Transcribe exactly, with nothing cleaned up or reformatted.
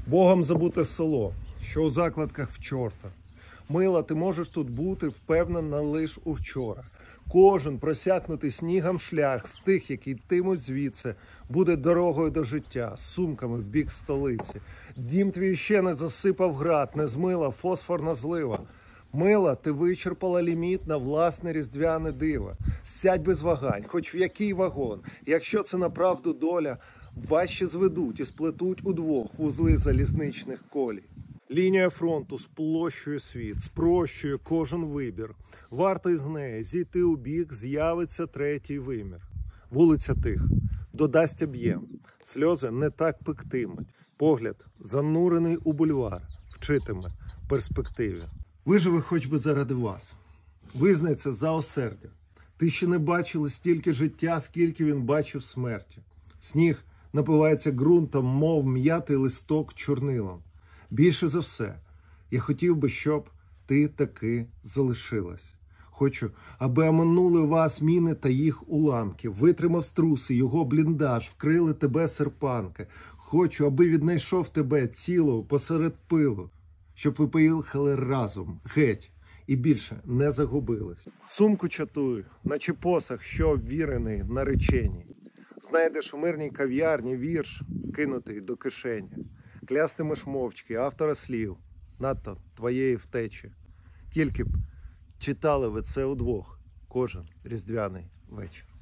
Богом забуте село, що у закладках в чорта. Мила, ти можеш тут бути впевнена лиш у вчора. Кожен просякнутий снігом шлях з тих, які йтимуть звідси, буде дорогою до життя, з сумками в бік столиці. Дім твій ще не засипав град, не змила фосфорна злива. Мила, ти вичерпала ліміт на власне різдвяне диво. Сядь без вагань, хоч в який вагон. Якщо це направду доля, вас ще зведуть і сплетуть удвох вузли залізничних колій. Лінія фронту сплощує світ, спрощує кожен вибір. Варто із неї зійти у бік, з'явиться третій вимір. Вулиця тиха, додасть об'єм, сльози не так пектимуть. Погляд, занурений у бульвар, вчитиме перспективі. Виживе хоч би заради вас. Визнай це за осердя. Ти ще не бачили стільки життя, скільки він бачив смерті. Сніг напивається ґрунтом, мов м'ятий листок чорнилом. Більше за все, я хотів би, щоб ти таки залишилась. Хочу, аби оминули вас міни та їх уламки, витримав струси, його бліндаж, вкрили тебе серпанки. Хочу, аби віднайшов тебе цілого посеред пилу, щоб ви поїхали разом, геть, і більше не загубились. Сумку чатую, наче посох, що обвірений нареченій. Знайдеш у мирній кав'ярні вірш, кинутий до кишені. Клястимеш мовчки автора слів, надто твоєї втечі. Тільки б читали ви це удвох кожен різдвяний вечір.